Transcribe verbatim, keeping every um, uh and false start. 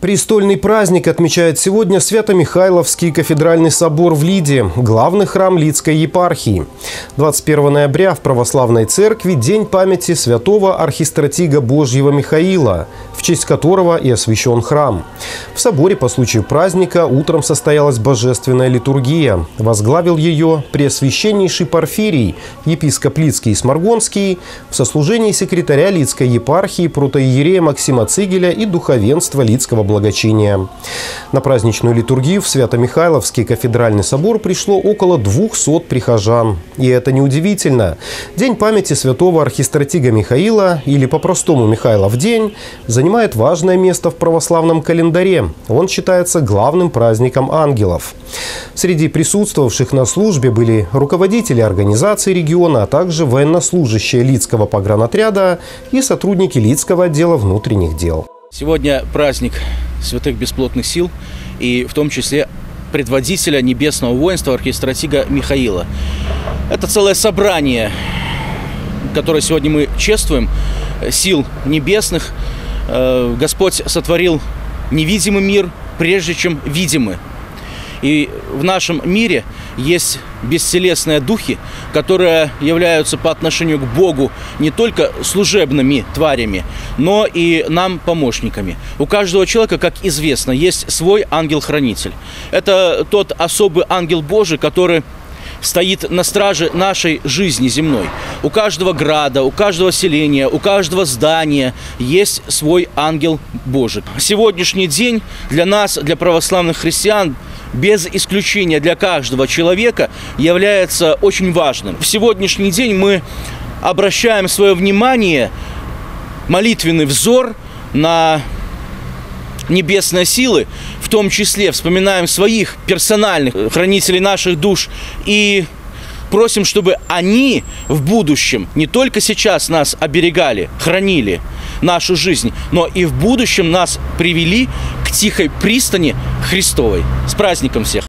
Престольный праздник отмечает сегодня Свято-Михайловский кафедральный собор в Лиде, главный храм Лидской епархии. двадцать первого ноября в Православной Церкви день памяти святого архистратига Божьего Михаила, в честь которого и освящен храм. В соборе по случаю праздника утром состоялась божественная литургия. Возглавил ее преосвященнейший Порфирий, епископ Лидский и Сморгонский, в сослужении секретаря Лидской епархии протоиерея Максима Цигеля и духовенства Лидского благочиния. На праздничную литургию в Свято-Михайловский кафедральный собор пришло около двухсот прихожан. И это неудивительно. День памяти святого архистратига Михаила, или по-простому Михайлов день, занимает важное место в православном календаре. Он считается главным праздником ангелов. Среди присутствовавших на службе были руководители организаций региона, а также военнослужащие Лидского погранотряда и сотрудники Лидского отдела внутренних дел. Сегодня праздник святых бесплотных сил и в том числе предводителя небесного воинства архистратига Михаила. Это целое собрание, которое сегодня мы чествуем, сил небесных. Господь сотворил невидимый мир, прежде чем видимый. И в нашем мире есть бестелесные духи, которые являются по отношению к Богу не только служебными тварями, но и нам помощниками. У каждого человека, как известно, есть свой ангел-хранитель. Это тот особый ангел Божий, который стоит на страже нашей жизни земной. У каждого града, у каждого селения, у каждого здания есть свой ангел Божий. Сегодняшний день для нас, для православных христиан, без исключения для каждого человека, является очень важным. В сегодняшний день мы обращаем свое внимание, молитвенный взор на небесные силы, в том числе вспоминаем своих персональных хранителей наших душ и просим, чтобы они в будущем не только сейчас нас оберегали, хранили нашу жизнь, но и в будущем нас привели к тихой пристани Христовой. С праздником всех!